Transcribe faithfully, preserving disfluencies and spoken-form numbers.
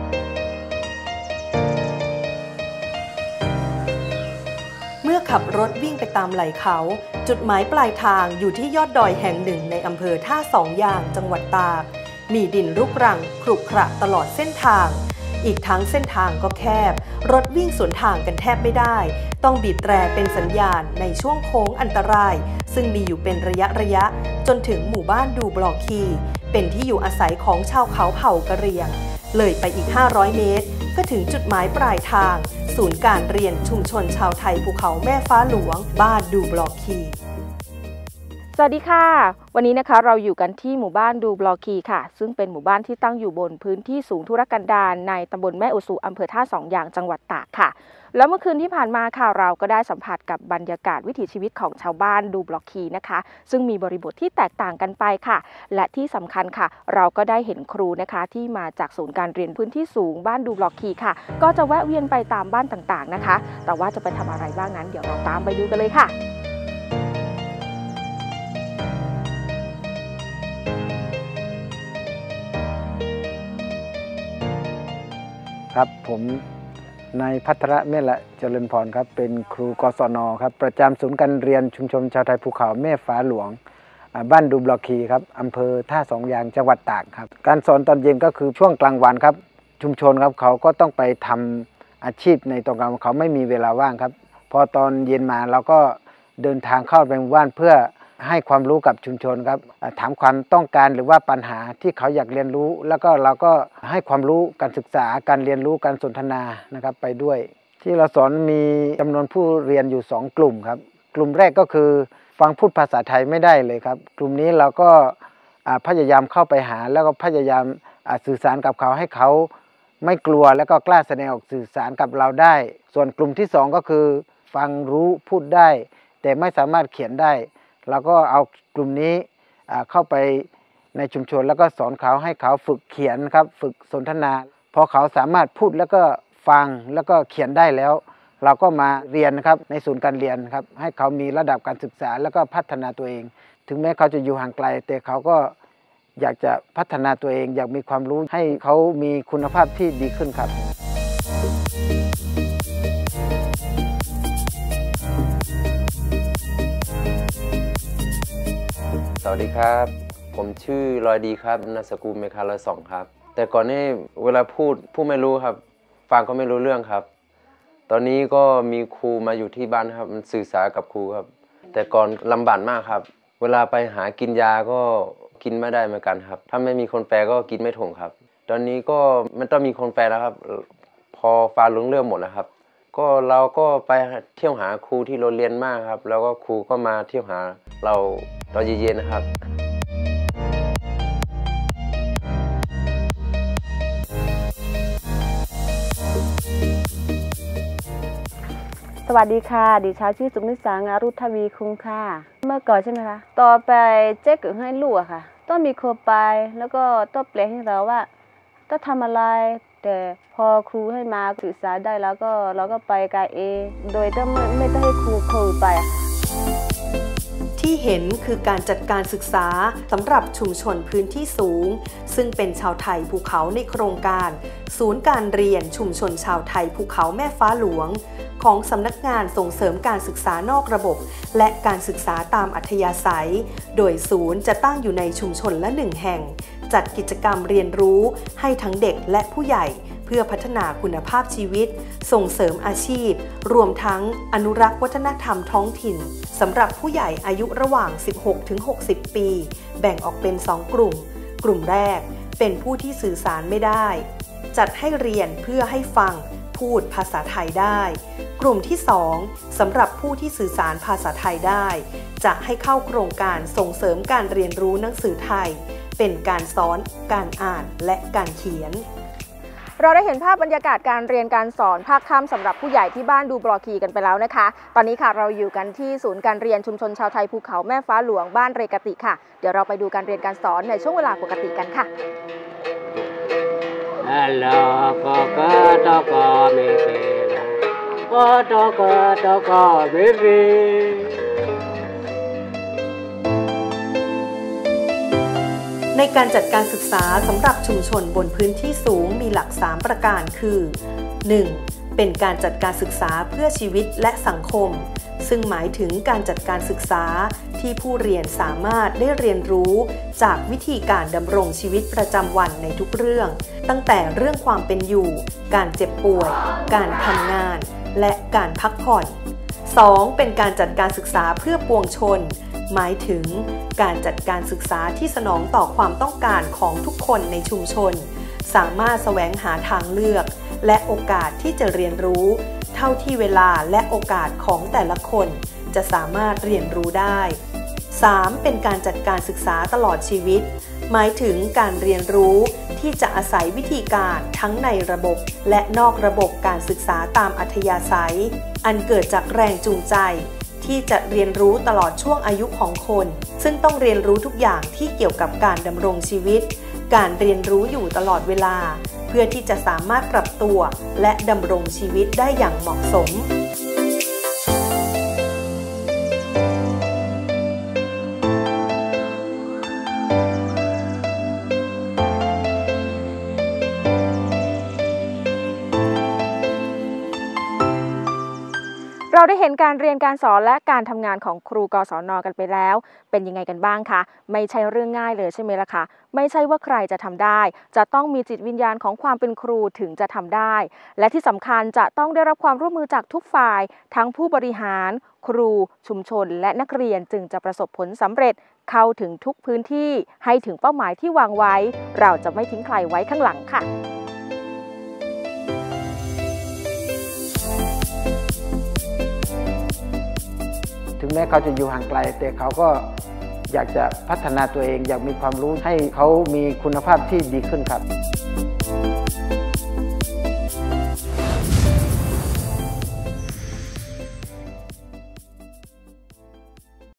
เมื่อขับรถวิ่งไปตามไหล่เขาจุดหมายปลายทางอยู่ที่ยอดดอยแห่งหนึ่งในอำเภอท่าสองยางจังหวัดตากมีดินรุกรังขรุขระตลอดเส้นทางอีกทั้งเส้นทางก็แคบรถวิ่งสวนทางกันแทบไม่ได้ต้องบีบแตรเป็นสัญญาณในช่วงโค้งอันตรายซึ่งมีอยู่เป็นระยะระยะจนถึงหมู่บ้านดูบลอคีเป็นที่อยู่อาศัยของชาวเขาเผ่ากะเหรี่ยงเลยไปอีกห้าร้อยเมตรก็ถึงจุดหมายปลายทางศูนย์การเรียนชุมชนชาวไทยภูเขาแม่ฟ้าหลวงบ้านดูบลอคีสวัสดีค่ะวันนี้นะคะเราอยู่กันที่หมู่บ้านดูบลอคีค่ะซึ่งเป็นหมู่บ้านที่ตั้งอยู่บนพื้นที่สูงทุรกันดารในตำบลแม่อุสุอำเภอท่าสองยางจังหวัดตากค่ะแล้วเมื่อคืนที่ผ่านมาค่ะเราก็ได้สัมผัสกับบรรยากาศวิถีชีวิตของชาวบ้านดูบลอคีนะคะซึ่งมีบริบทที่แตกต่างกันไปค่ะและที่สำคัญค่ะเราก็ได้เห็นครูนะคะที่มาจากศูนย์การเรียนพื้นที่สูงบ้านดูบลอคีค่ะก็จะแวะเวียนไปตามบ้านต่างๆนะคะแต่ว่าจะไปทำอะไรบ้างนั้นเดี๋ยวเราตามไปดูกันเลยค่ะครับผมนายภัทรเมละเจริญพรครับเป็นครูกศนครับประจำศูนย์การเรียนชุมชนชาวไทยภูเขาแม่ฟ้าหลวงบ้านดูบลอคีครับอำเภอท่าสองยางจังหวัดตากครับการสอนตอนเย็นก็คือช่วงกลางวันครับชุมชนครับเขาก็ต้องไปทำอาชีพในตอนกลางวันเขาไม่มีเวลาว่างครับพอตอนเย็นมาเราก็เดินทางเข้าไปหมู่บ้านเพื่อให้ความรู้กับชุมชนครับถามความต้องการหรือว่าปัญหาที่เขาอยากเรียนรู้แล้วก็เราก็ให้ความรู้การศึกษาการเรียนรู้การสนทนานะครับไปด้วยที่เราสอนมีจำนวนผู้เรียนอยู่สองกลุ่มครับกลุ่มแรกก็คือฟังพูดภาษาไทยไม่ได้เลยครับกลุ่มนี้เราก็พยายามเข้าไปหาแล้วก็พยายามสื่อสารกับเขาให้เขาไม่กลัวแล้วก็กล้าแสดงออกสื่อสารกับเราได้ส่วนกลุ่มที่สองก็คือฟังรู้พูดได้แต่ไม่สามารถเขียนได้เราก็เอากลุ่มนี้เข้าไปในชุมชนแล้วก็สอนเขาให้เขาฝึกเขียนครับฝึกสนทนาพอเขาสามารถพูดแล้วก็ฟังแล้วก็เขียนได้แล้วเราก็มาเรียนครับในศูนย์การเรียนครับให้เขามีระดับการศึกษาแล้วก็พัฒนาตัวเองถึงแม้เขาจะอยู่ห่างไกลแต่เขาก็อยากจะพัฒนาตัวเองอยากมีความรู้ให้เขามีคุณภาพที่ดีขึ้นครับสวัสดีครับผมชื่อลอยดีครับนามสกุลเมคาลอยสองครับแต่ก่อนนี้เวลาพูดพูดไม่รู้ครับฟังก็ไม่รู้เรื่องครับตอนนี้ก็มีครูมาอยู่ที่บ้านครับมันสื่อสารกับครูครับแต่ก่อนลำบากมากครับเวลาไปหากินยาก็กินไม่ได้เหมือนกันครับถ้าไม่มีคนแปลก็กินไม่ถูกครับตอนนี้ก็มันต้องมีคนแปลแล้วครับพอฟังรู้เรื่องหมดแล้วครับก็เราก็ไปเที่ยวหาครูที่เราเรียนมากครับแล้วก็ครูก็มาเที่ยวหาเราตอนเย็นๆนะครับสวัสดีค่ะดิฉันชื่อสุนิสางารุทวีคุงค่ะเมื่อก่อนใช่ไหมคะต่อไปเจ๊กึ่งให้ลูกอะค่ะต้องมีครูไปแล้วก็ต้องแปลให้เราว่าต้องทำอะไรแต่พอครูให้มาศึกษาได้แล้วก็เราก็ไปกายเองโดยต้องไม่ไม่ต้องให้ครูครูไปที่เห็นคือการจัดการศึกษาสำหรับชุมชนพื้นที่สูงซึ่งเป็นชาวไทยภูเขาในโครงการศูนย์การเรียนชุมชนชาวไทยภูเขาแม่ฟ้าหลวงของสำนักงานส่งเสริมการศึกษานอกระบบและการศึกษาตามอัธยาศัยโดยศูนย์จะตั้งอยู่ในชุมชนละหนึ่งแห่งจัดกิจกรรมเรียนรู้ให้ทั้งเด็กและผู้ใหญ่เพื่อพัฒนาคุณภาพชีวิตส่งเสริมอาชีพรวมทั้งอนุรักษ์วัฒนธรรมท้องถิ่นสำหรับผู้ใหญ่อายุระหว่าง สิบหกถึงหกสิบ ปีแบ่งออกเป็นสองกลุ่มกลุ่มแรกเป็นผู้ที่สื่อสารไม่ได้จัดให้เรียนเพื่อให้ฟังพูดภาษาไทยได้กลุ่มที่สองสำหรับผู้ที่สื่อสารภาษาไทยได้จะให้เข้าโครงการส่งเสริมการเรียนรู้หนังสือไทยเป็นการสอนการอ่านและการเขียนเราได้เห็นภาพบรรยากาศการเรียนการสอนภาคค่ำสำหรับผู้ใหญ่ที่บ้านดูบลอคีกันไปแล้วนะคะตอนนี้ค่ะเราอยู่กันที่ศูนย์การเรียนชุมชนชาวไทยภูเขาแม่ฟ้าหลวงบ้านเรกติค่ะเดี๋ยวเราไปดูการเรียนการสอนในช่วงเวลาปกติกันค่ะฮัลโหลก็ก็ตอก็ไม่เป็นก็ตอก็ตอก็ไม่เป็นในการจัดการศึกษาสำหรับชุมชนบนพื้นที่สูงมีหลักสามประการคือ หนึ่ง. เป็นการจัดการศึกษาเพื่อชีวิตและสังคมซึ่งหมายถึงการจัดการศึกษาที่ผู้เรียนสามารถได้เรียนรู้จากวิธีการดำรงชีวิตประจำวันในทุกเรื่องตั้งแต่เรื่องความเป็นอยู่การเจ็บป่วยการทำงานและการพักผ่อน สอง. เป็นการจัดการศึกษาเพื่อปวงชนหมายถึงการจัดการศึกษาที่สนองต่อความต้องการของทุกคนในชุมชนสามารถแสวงหาทางเลือกและโอกาสที่จะเรียนรู้เท่าที่เวลาและโอกาสของแต่ละคนจะสามารถเรียนรู้ได้ สาม. เป็นการจัดการศึกษาตลอดชีวิตหมายถึงการเรียนรู้ที่จะอาศัยวิธีการทั้งในระบบและนอกระบบการศึกษาตามอัธยาศัยอันเกิดจากแรงจูงใจที่จะเรียนรู้ตลอดช่วงอายุของคนซึ่งต้องเรียนรู้ทุกอย่างที่เกี่ยวกับการดำรงชีวิตการเรียนรู้อยู่ตลอดเวลาเพื่อที่จะสามารถปรับตัวและดำรงชีวิตได้อย่างเหมาะสมเราได้เห็นการเรียนการสอนและการทำงานของครูกศน.กันไปแล้วเป็นยังไงกันบ้างคะไม่ใช่เรื่องง่ายเลยใช่ไหมล่ะคะไม่ใช่ว่าใครจะทำได้จะต้องมีจิตวิญญาณของความเป็นครูถึงจะทำได้และที่สำคัญจะต้องได้รับความร่วมมือจากทุกฝ่ายทั้งผู้บริหารครูชุมชนและนักเรียนจึงจะประสบผลสำเร็จเข้าถึงทุกพื้นที่ให้ถึงเป้าหมายที่วางไว้เราจะไม่ทิ้งใครไว้ข้างหลังค่ะถึงแม้เขาจะอยู่ห่างไกลแต่เขาก็อยากจะพัฒนาตัวเองอยากมีความรู้ให้เขามีคุณภาพที่ดีขึ้นครับ